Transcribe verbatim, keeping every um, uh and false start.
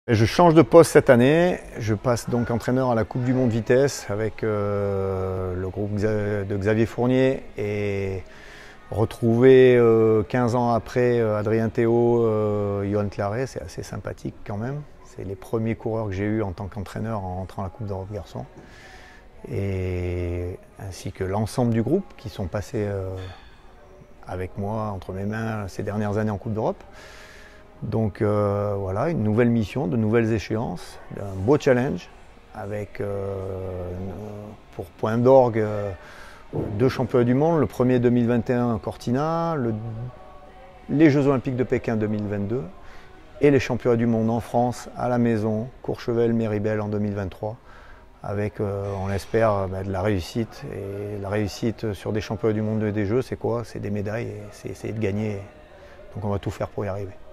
Je change de poste cette année, je passe donc entraîneur à la Coupe du Monde Vitesse avec euh, le groupe de Xavier Fournier et retrouver euh, quinze ans après euh, Adrien Théo, euh, Johan Claret, c'est assez sympathique quand même. C'est les premiers coureurs que j'ai eus en tant qu'entraîneur en rentrant à la Coupe d'Europe Garçons. Et ainsi que l'ensemble du groupe qui sont passés euh, avec moi entre mes mains ces dernières années en Coupe d'Europe. Donc euh, voilà, une nouvelle mission, de nouvelles échéances, un beau challenge avec euh, pour point d'orgue euh, deux championnats du monde, le premier deux mille vingt et un à Cortina, le, les Jeux Olympiques de Pékin deux mille vingt-deux et les championnats du monde en France, à la maison, Courchevel, Méribel en deux mille vingt-trois, avec, euh, on l'espère, bah, de la réussite. Et la réussite sur des championnats du monde et des Jeux, c'est quoi? C'est des médailles et c'est essayer de gagner. Donc on va tout faire pour y arriver.